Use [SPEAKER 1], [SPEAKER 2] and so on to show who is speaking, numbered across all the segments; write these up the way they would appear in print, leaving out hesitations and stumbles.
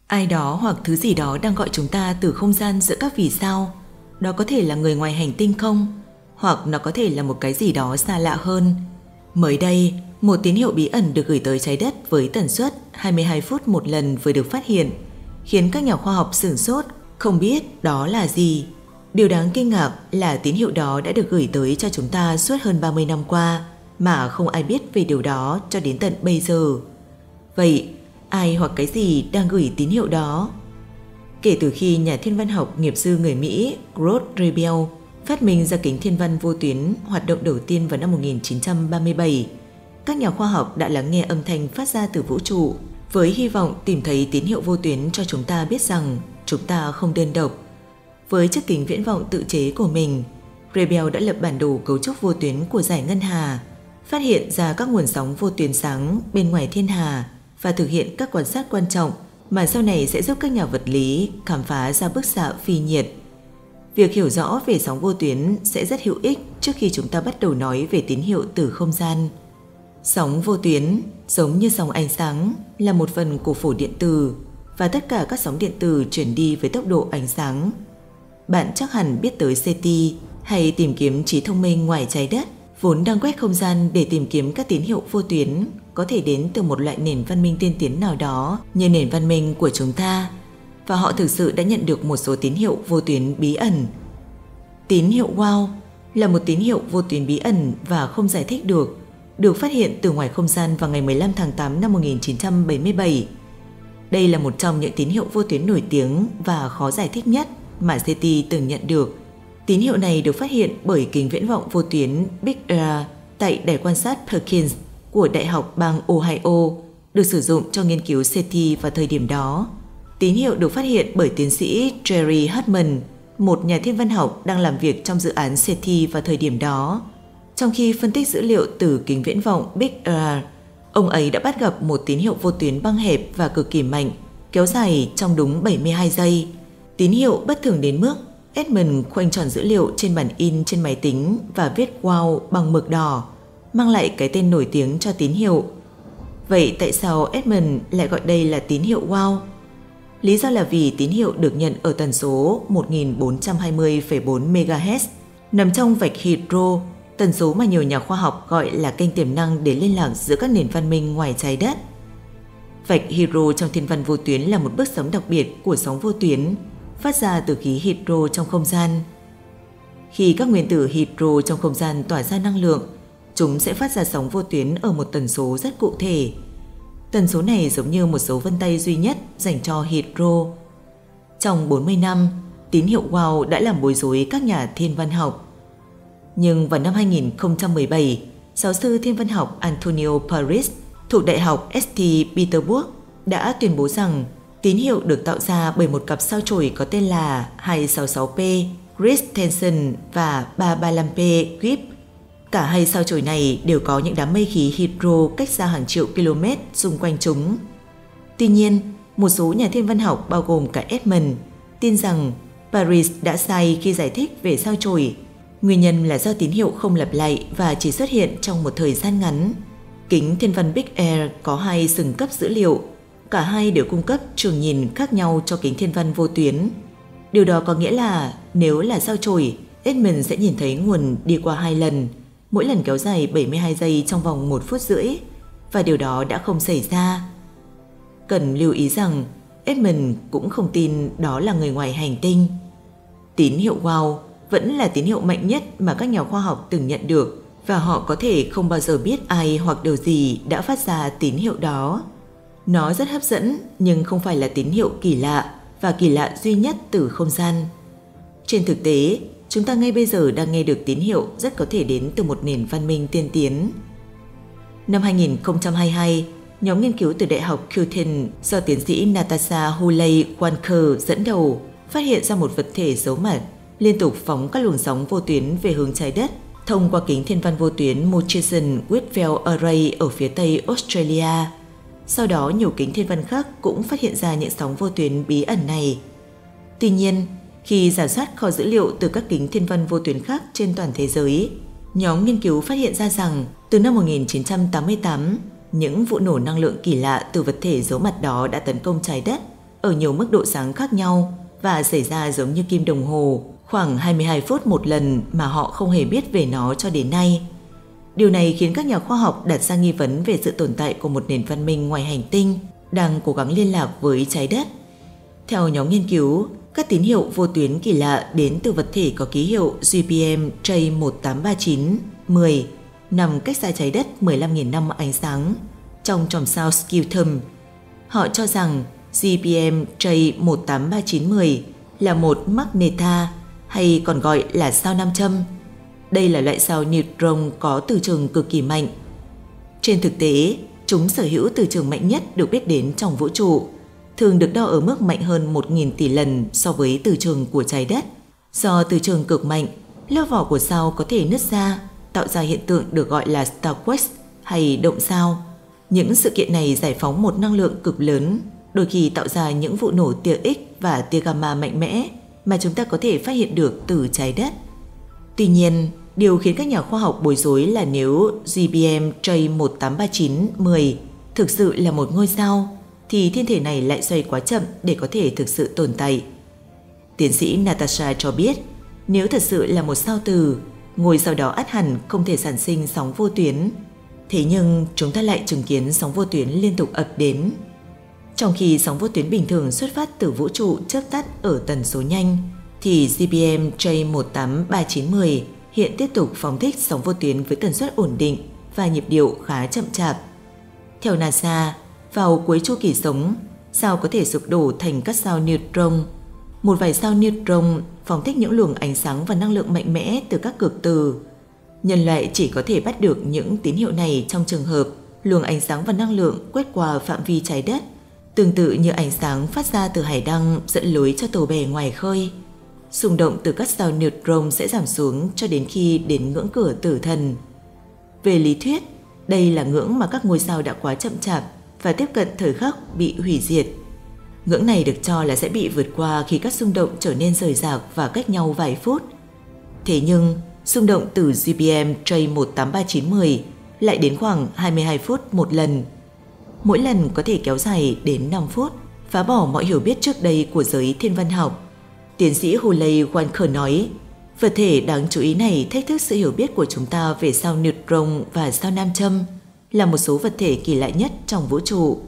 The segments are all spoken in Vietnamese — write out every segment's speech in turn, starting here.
[SPEAKER 1] Ai đó hoặc thứ gì đó đang gọi chúng ta từ không gian giữa các vì sao. Đó có thể là người ngoài hành tinh không? Hoặc nó có thể là một cái gì đó xa lạ hơn. Mới đây, một tín hiệu bí ẩn được gửi tới trái đất với tần suất 22 phút một lần vừa được phát hiện, khiến các nhà khoa học sửng sốt, không biết đó là gì. Điều đáng kinh ngạc là tín hiệu đó đã được gửi tới cho chúng ta suốt hơn 30 năm qua, mà không ai biết về điều đó cho đến tận bây giờ. Vậy, ai hoặc cái gì đang gửi tín hiệu đó? Kể từ khi nhà thiên văn học nghiệp dư người Mỹ Gross Rebel phát minh ra kính thiên văn vô tuyến hoạt động đầu tiên vào năm 1937, các nhà khoa học đã lắng nghe âm thanh phát ra từ vũ trụ với hy vọng tìm thấy tín hiệu vô tuyến cho chúng ta biết rằng chúng ta không đơn độc. Với chiếc kính viễn vọng tự chế của mình, Rebel đã lập bản đồ cấu trúc vô tuyến của dải ngân hà, phát hiện ra các nguồn sóng vô tuyến sáng bên ngoài thiên hà và thực hiện các quan sát quan trọng mà sau này sẽ giúp các nhà vật lý khám phá ra bức xạ phi nhiệt. Việc hiểu rõ về sóng vô tuyến sẽ rất hữu ích trước khi chúng ta bắt đầu nói về tín hiệu từ không gian. Sóng vô tuyến, giống như sóng ánh sáng, là một phần của phổ điện từ và tất cả các sóng điện từ chuyển đi với tốc độ ánh sáng. Bạn chắc hẳn biết tới SETI hay tìm kiếm trí thông minh ngoài trái đất, vốn đang quét không gian để tìm kiếm các tín hiệu vô tuyến có thể đến từ một loại nền văn minh tiên tiến nào đó như nền văn minh của chúng ta, và họ thực sự đã nhận được một số tín hiệu vô tuyến bí ẩn. Tín hiệu WOW là một tín hiệu vô tuyến bí ẩn và không giải thích được phát hiện từ ngoài không gian vào ngày 15 tháng 8 năm 1977. Đây là một trong những tín hiệu vô tuyến nổi tiếng và khó giải thích nhất mà SETI từng nhận được. Tín hiệu này được phát hiện bởi kính viễn vọng vô tuyến Big Era tại đài quan sát Perkins của Đại học bang Ohio, được sử dụng cho nghiên cứu SETI vào thời điểm đó. Tín hiệu được phát hiện bởi tiến sĩ Jerry Hartman, một nhà thiên văn học đang làm việc trong dự án SETI vào thời điểm đó. Trong khi phân tích dữ liệu từ kính viễn vọng Big Era, ông ấy đã bắt gặp một tín hiệu vô tuyến băng hẹp và cực kỳ mạnh, kéo dài trong đúng 72 giây. Tín hiệu bất thường đến mức Edmund khoanh tròn dữ liệu trên bản in trên máy tính và viết WOW bằng mực đỏ, mang lại cái tên nổi tiếng cho tín hiệu. Vậy tại sao Edmund lại gọi đây là tín hiệu WOW? Lý do là vì tín hiệu được nhận ở tần số 1420,4 MHz, nằm trong vạch hydro, tần số mà nhiều nhà khoa học gọi là kênh tiềm năng để liên lạc giữa các nền văn minh ngoài trái đất. Vạch hydro trong thiên văn vô tuyến là một bước sóng đặc biệt của sóng vô tuyến, phát ra từ khí hydro trong không gian. Khi các nguyên tử hydro trong không gian tỏa ra năng lượng, chúng sẽ phát ra sóng vô tuyến ở một tần số rất cụ thể. Tần số này giống như một dấu vân tay duy nhất dành cho hydro. Trong 40 năm, tín hiệu WOW đã làm bối rối các nhà thiên văn học. Nhưng vào năm 2017, giáo sư thiên văn học Antonio Paris thuộc Đại học St. Petersburg đã tuyên bố rằng tín hiệu được tạo ra bởi một cặp sao chổi có tên là 266P Christensen và 335P Gibbs. Cả hai sao chổi này đều có những đám mây khí hydro cách xa hàng triệu km xung quanh chúng. Tuy nhiên, một số nhà thiên văn học bao gồm cả Edmund tin rằng Paris đã sai khi giải thích về sao chổi. Nguyên nhân là do tín hiệu không lặp lại và chỉ xuất hiện trong một thời gian ngắn. Kính thiên văn Big Air có hai sừng cấp dữ liệu. Cả hai đều cung cấp trường nhìn khác nhau cho kính thiên văn vô tuyến. Điều đó có nghĩa là nếu là sao chổi, Edmund sẽ nhìn thấy nguồn đi qua 2 lần, mỗi lần kéo dài 72 giây trong vòng 1 phút rưỡi, và điều đó đã không xảy ra. Cần lưu ý rằng Edmund cũng không tin đó là người ngoài hành tinh. Tín hiệu WOW vẫn là tín hiệu mạnh nhất mà các nhà khoa học từng nhận được, và họ có thể không bao giờ biết ai hoặc điều gì đã phát ra tín hiệu đó. Nó rất hấp dẫn nhưng không phải là tín hiệu kỳ lạ và kỳ lạ duy nhất từ không gian. Trên thực tế, chúng ta ngay bây giờ đang nghe được tín hiệu rất có thể đến từ một nền văn minh tiên tiến. Năm 2022, nhóm nghiên cứu từ Đại học Curtin do tiến sĩ Natasha Huley-Walker dẫn đầu phát hiện ra một vật thể giấu mặt liên tục phóng các luồng sóng vô tuyến về hướng trái đất thông qua kính thiên văn vô tuyến Murchison Whitfield Array ở phía tây Australia. Sau đó, nhiều kính thiên văn khác cũng phát hiện ra những sóng vô tuyến bí ẩn này. Tuy nhiên, khi rà soát kho dữ liệu từ các kính thiên văn vô tuyến khác trên toàn thế giới, nhóm nghiên cứu phát hiện ra rằng từ năm 1988, những vụ nổ năng lượng kỳ lạ từ vật thể giấu mặt đó đã tấn công trái đất ở nhiều mức độ sáng khác nhau và xảy ra giống như kim đồng hồ, khoảng 22 phút một lần mà họ không hề biết về nó cho đến nay. Điều này khiến các nhà khoa học đặt ra nghi vấn về sự tồn tại của một nền văn minh ngoài hành tinh đang cố gắng liên lạc với trái đất. Theo nhóm nghiên cứu, các tín hiệu vô tuyến kỳ lạ đến từ vật thể có ký hiệu GPM J183910 nằm cách xa trái đất 15.000 năm ánh sáng trong chòm sao Scutum. Họ cho rằng GPM J183910 là một magneta hay còn gọi là sao nam châm. Đây là loại sao neutron có từ trường cực kỳ mạnh. Trên thực tế, chúng sở hữu từ trường mạnh nhất được biết đến trong vũ trụ, thường được đo ở mức mạnh hơn 1.000 tỷ lần so với từ trường của trái đất. Do từ trường cực mạnh, lớp vỏ của sao có thể nứt ra, tạo ra hiện tượng được gọi là starquake hay động sao. Những sự kiện này giải phóng một năng lượng cực lớn, đôi khi tạo ra những vụ nổ tia X và tia gamma mạnh mẽ mà chúng ta có thể phát hiện được từ trái đất. Tuy nhiên, điều khiến các nhà khoa học bối rối là nếu GPM J183910 thực sự là một ngôi sao, thì thiên thể này lại xoay quá chậm để có thể thực sự tồn tại. Tiến sĩ Natasha cho biết, nếu thật sự là một sao từ, ngôi sao đó ắt hẳn không thể sản sinh sóng vô tuyến. Thế nhưng chúng ta lại chứng kiến sóng vô tuyến liên tục ập đến. Trong khi sóng vô tuyến bình thường xuất phát từ vũ trụ chớp tắt ở tần số nhanh, thì GPM J18310 hiện tiếp tục phóng thích sóng vô tuyến với tần suất ổn định và nhịp điệu khá chậm chạp. Theo NASA, vào cuối chu kỳ sống, sao có thể sụp đổ thành các sao neutron. Một vài sao neutron phóng thích những luồng ánh sáng và năng lượng mạnh mẽ từ các cực từ. Nhân loại chỉ có thể bắt được những tín hiệu này trong trường hợp luồng ánh sáng và năng lượng quét qua phạm vi trái đất, tương tự như ánh sáng phát ra từ hải đăng dẫn lối cho tàu bè ngoài khơi. Xung động từ các sao neutron sẽ giảm xuống cho đến khi đến ngưỡng cửa tử thần. Về lý thuyết, đây là ngưỡng mà các ngôi sao đã quá chậm chạp và tiếp cận thời khắc bị hủy diệt. Ngưỡng này được cho là sẽ bị vượt qua khi các xung động trở nên rời rạc và cách nhau vài phút. Thế nhưng, xung động từ GPM J18310 lại đến khoảng 22 phút một lần. Mỗi lần có thể kéo dài đến 5 phút, phá bỏ mọi hiểu biết trước đây của giới thiên văn học. Tiến sĩ Hulley Walker nói, vật thể đáng chú ý này thách thức sự hiểu biết của chúng ta về sao neutron và sao nam châm, là một số vật thể kỳ lạ nhất trong vũ trụ.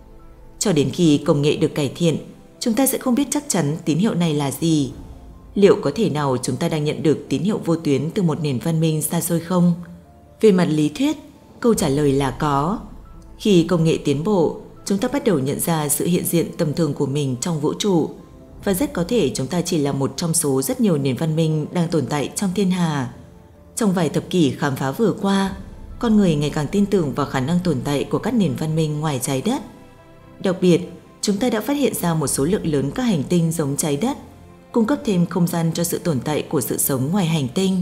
[SPEAKER 1] Cho đến khi công nghệ được cải thiện, chúng ta sẽ không biết chắc chắn tín hiệu này là gì. Liệu có thể nào chúng ta đang nhận được tín hiệu vô tuyến từ một nền văn minh xa xôi không? Về mặt lý thuyết, câu trả lời là có. Khi công nghệ tiến bộ, chúng ta bắt đầu nhận ra sự hiện diện tầm thường của mình trong vũ trụ, và rất có thể chúng ta chỉ là một trong số rất nhiều nền văn minh đang tồn tại trong thiên hà. Trong vài thập kỷ khám phá vừa qua, con người ngày càng tin tưởng vào khả năng tồn tại của các nền văn minh ngoài trái đất. Đặc biệt, chúng ta đã phát hiện ra một số lượng lớn các hành tinh giống trái đất, cung cấp thêm không gian cho sự tồn tại của sự sống ngoài hành tinh.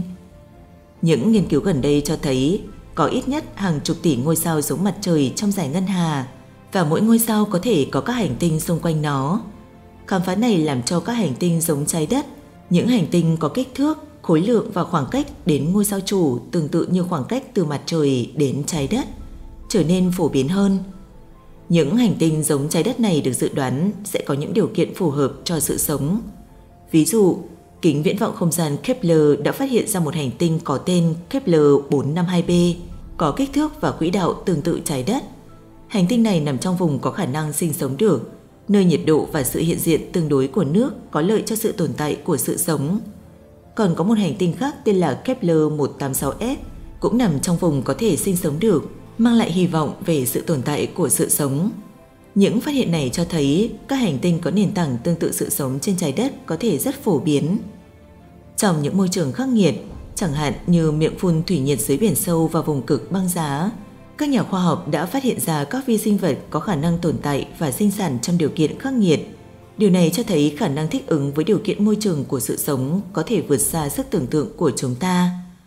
[SPEAKER 1] Những nghiên cứu gần đây cho thấy có ít nhất hàng chục tỷ ngôi sao giống mặt trời trong dải ngân hà, và mỗi ngôi sao có thể có các hành tinh xung quanh nó. Khám phá này làm cho các hành tinh giống trái đất, những hành tinh có kích thước, khối lượng và khoảng cách đến ngôi sao chủ tương tự như khoảng cách từ mặt trời đến trái đất, trở nên phổ biến hơn. Những hành tinh giống trái đất này được dự đoán sẽ có những điều kiện phù hợp cho sự sống. Ví dụ, kính viễn vọng không gian Kepler đã phát hiện ra một hành tinh có tên Kepler 452b, có kích thước và quỹ đạo tương tự trái đất. Hành tinh này nằm trong vùng có khả năng sinh sống được, nơi nhiệt độ và sự hiện diện tương đối của nước có lợi cho sự tồn tại của sự sống. Còn có một hành tinh khác tên là Kepler 186f, cũng nằm trong vùng có thể sinh sống được, mang lại hy vọng về sự tồn tại của sự sống. Những phát hiện này cho thấy các hành tinh có nền tảng tương tự sự sống trên trái đất có thể rất phổ biến. Trong những môi trường khắc nghiệt, chẳng hạn như miệng phun thủy nhiệt dưới biển sâu và vùng cực băng giá, các nhà khoa học đã phát hiện ra các vi sinh vật có khả năng tồn tại và sinh sản trong điều kiện khắc nghiệt. Điều này cho thấy khả năng thích ứng với điều kiện môi trường của sự sống có thể vượt xa sức tưởng tượng của chúng ta.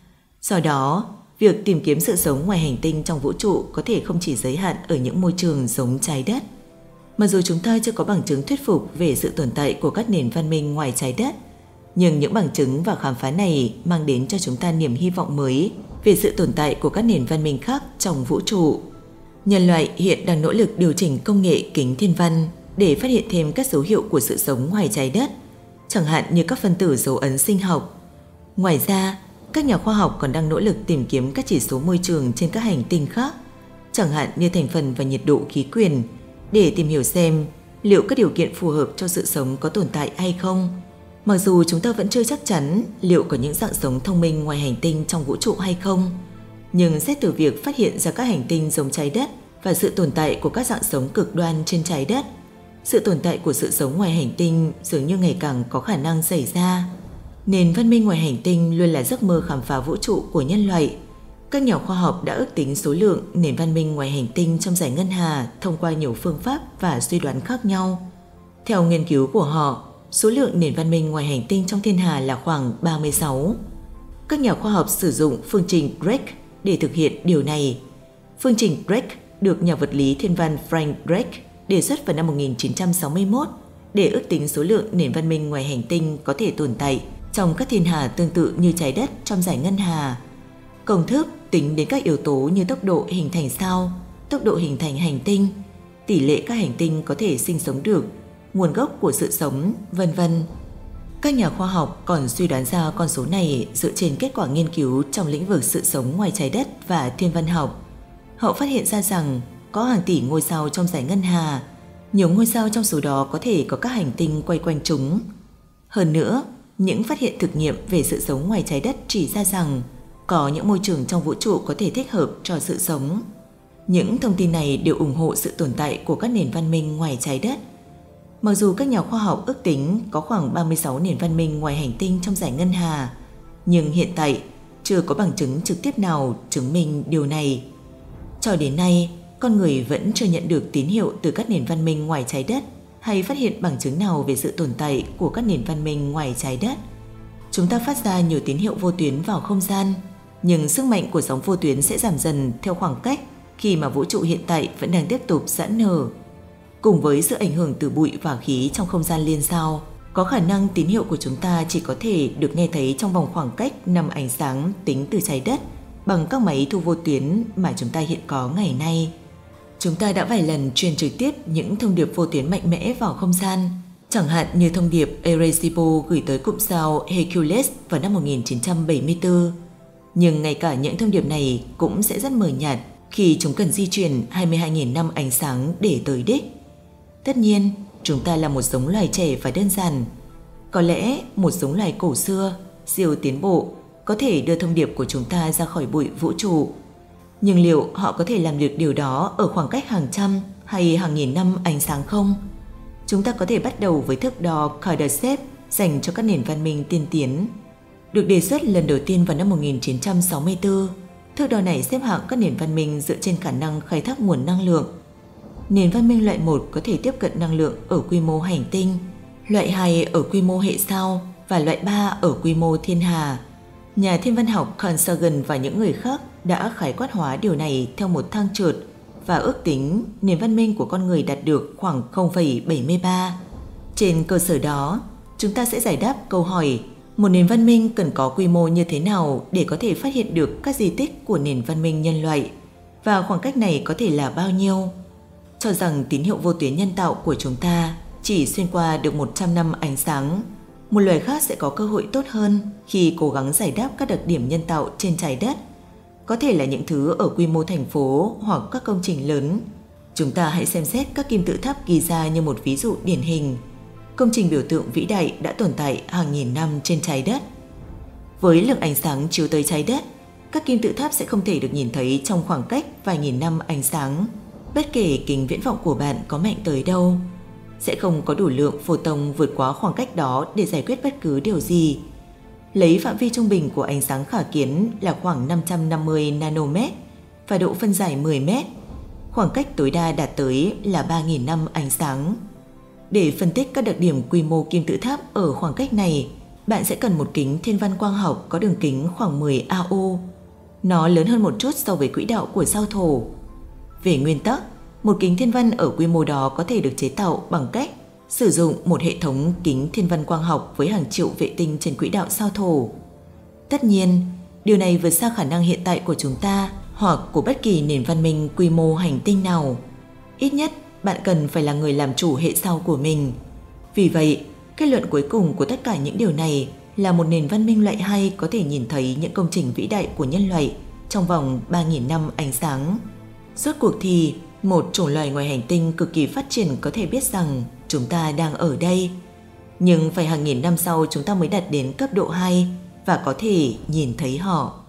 [SPEAKER 1] Do đó, việc tìm kiếm sự sống ngoài hành tinh trong vũ trụ có thể không chỉ giới hạn ở những môi trường giống trái đất. Mặc dù chúng ta chưa có bằng chứng thuyết phục về sự tồn tại của các nền văn minh ngoài trái đất, nhưng những bằng chứng và khám phá này mang đến cho chúng ta niềm hy vọng mới về sự tồn tại của các nền văn minh khác trong vũ trụ. Nhân loại hiện đang nỗ lực điều chỉnh công nghệ kính thiên văn để phát hiện thêm các dấu hiệu của sự sống ngoài trái đất, chẳng hạn như các phân tử dấu ấn sinh học. Ngoài ra, các nhà khoa học còn đang nỗ lực tìm kiếm các chỉ số môi trường trên các hành tinh khác, chẳng hạn như thành phần và nhiệt độ khí quyển, để tìm hiểu xem liệu các điều kiện phù hợp cho sự sống có tồn tại hay không. Mặc dù chúng ta vẫn chưa chắc chắn liệu có những dạng sống thông minh ngoài hành tinh trong vũ trụ hay không, nhưng xét từ việc phát hiện ra các hành tinh giống trái đất và sự tồn tại của các dạng sống cực đoan trên trái đất, sự tồn tại của sự sống ngoài hành tinh dường như ngày càng có khả năng xảy ra. Nền văn minh ngoài hành tinh luôn là giấc mơ khám phá vũ trụ của nhân loại. Các nhà khoa học đã ước tính số lượng nền văn minh ngoài hành tinh trong dải ngân hà thông qua nhiều phương pháp và suy đoán khác nhau. Theo nghiên cứu của họ, số lượng nền văn minh ngoài hành tinh trong thiên hà là khoảng 36. Các nhà khoa học sử dụng phương trình Drake để thực hiện điều này. Phương trình Drake được nhà vật lý thiên văn Frank Drake đề xuất vào năm 1961 để ước tính số lượng nền văn minh ngoài hành tinh có thể tồn tại trong các thiên hà tương tự như trái đất trong dải ngân hà. Công thức tính đến các yếu tố như tốc độ hình thành sao, tốc độ hình thành hành tinh, tỷ lệ các hành tinh có thể sinh sống được, nguồn gốc của sự sống, vân vân. Các nhà khoa học còn suy đoán ra con số này dựa trên kết quả nghiên cứu trong lĩnh vực sự sống ngoài trái đất và thiên văn học. Họ phát hiện ra rằng có hàng tỷ ngôi sao trong dải ngân hà, nhiều ngôi sao trong số đó có thể có các hành tinh quay quanh chúng. Hơn nữa, những phát hiện thực nghiệm về sự sống ngoài trái đất chỉ ra rằng có những môi trường trong vũ trụ có thể thích hợp cho sự sống. Những thông tin này đều ủng hộ sự tồn tại của các nền văn minh ngoài trái đất. Mặc dù các nhà khoa học ước tính có khoảng 36 nền văn minh ngoài hành tinh trong dải ngân hà, nhưng hiện tại chưa có bằng chứng trực tiếp nào chứng minh điều này. Cho đến nay, con người vẫn chưa nhận được tín hiệu từ các nền văn minh ngoài trái đất hay phát hiện bằng chứng nào về sự tồn tại của các nền văn minh ngoài trái đất. Chúng ta phát ra nhiều tín hiệu vô tuyến vào không gian, nhưng sức mạnh của sóng vô tuyến sẽ giảm dần theo khoảng cách khi mà vũ trụ hiện tại vẫn đang tiếp tục giãn nở. Cùng với sự ảnh hưởng từ bụi và khí trong không gian liên sao, có khả năng tín hiệu của chúng ta chỉ có thể được nghe thấy trong vòng khoảng cách 5 ánh sáng tính từ trái đất bằng các máy thu vô tuyến mà chúng ta hiện có ngày nay. Chúng ta đã vài lần truyền trực tiếp những thông điệp vô tuyến mạnh mẽ vào không gian, chẳng hạn như thông điệp Arecibo gửi tới cụm sao Hercules vào năm 1974. Nhưng ngay cả những thông điệp này cũng sẽ rất mờ nhạt khi chúng cần di chuyển 22.000 năm ánh sáng để tới đích. Tất nhiên, chúng ta là một giống loài trẻ và đơn giản. Có lẽ một giống loài cổ xưa, siêu tiến bộ, có thể đưa thông điệp của chúng ta ra khỏi bụi vũ trụ. Nhưng liệu họ có thể làm được điều đó ở khoảng cách hàng trăm hay hàng nghìn năm ánh sáng không? Chúng ta có thể bắt đầu với thước đo Kardashev dành cho các nền văn minh tiên tiến. Được đề xuất lần đầu tiên vào năm 1964, thước đo này xếp hạng các nền văn minh dựa trên khả năng khai thác nguồn năng lượng. Nền văn minh loại 1 có thể tiếp cận năng lượng ở quy mô hành tinh, loại 2 ở quy mô hệ sao và loại 3 ở quy mô thiên hà. Nhà thiên văn học Carl Sagan và những người khác đã khái quát hóa điều này theo một thang trượt và ước tính nền văn minh của con người đạt được khoảng 0,73. Trên cơ sở đó, chúng ta sẽ giải đáp câu hỏi một nền văn minh cần có quy mô như thế nào để có thể phát hiện được các di tích của nền văn minh nhân loại và khoảng cách này có thể là bao nhiêu. Cho rằng tín hiệu vô tuyến nhân tạo của chúng ta chỉ xuyên qua được 100 năm ánh sáng, một loài khác sẽ có cơ hội tốt hơn khi cố gắng giải đáp các đặc điểm nhân tạo trên trái đất, có thể là những thứ ở quy mô thành phố hoặc các công trình lớn. Chúng ta hãy xem xét các kim tự tháp Giza như một ví dụ điển hình. Công trình biểu tượng vĩ đại đã tồn tại hàng nghìn năm trên trái đất. Với lượng ánh sáng chiếu tới trái đất, các kim tự tháp sẽ không thể được nhìn thấy trong khoảng cách vài nghìn năm ánh sáng. Bất kể kính viễn vọng của bạn có mạnh tới đâu, sẽ không có đủ lượng photon vượt quá khoảng cách đó để giải quyết bất cứ điều gì. Lấy phạm vi trung bình của ánh sáng khả kiến là khoảng 550 nanomet và độ phân giải 10 mét. Khoảng cách tối đa đạt tới là 3.000 năm ánh sáng. Để phân tích các đặc điểm quy mô kim tự tháp ở khoảng cách này, bạn sẽ cần một kính thiên văn quang học có đường kính khoảng 10 AU. Nó lớn hơn một chút so với quỹ đạo của sao Thổ. Về nguyên tắc, một kính thiên văn ở quy mô đó có thể được chế tạo bằng cách sử dụng một hệ thống kính thiên văn quang học với hàng triệu vệ tinh trên quỹ đạo sao Thổ. Tất nhiên, điều này vượt xa khả năng hiện tại của chúng ta hoặc của bất kỳ nền văn minh quy mô hành tinh nào. Ít nhất bạn cần phải là người làm chủ hệ sau của mình. Vì vậy, kết luận cuối cùng của tất cả những điều này là một nền văn minh loại 2 có thể nhìn thấy những công trình vĩ đại của nhân loại trong vòng 3.000 năm ánh sáng. Rốt cuộc thì, một chủng loài ngoài hành tinh cực kỳ phát triển có thể biết rằng chúng ta đang ở đây. Nhưng phải hàng nghìn năm sau chúng ta mới đạt đến cấp độ 2 và có thể nhìn thấy họ.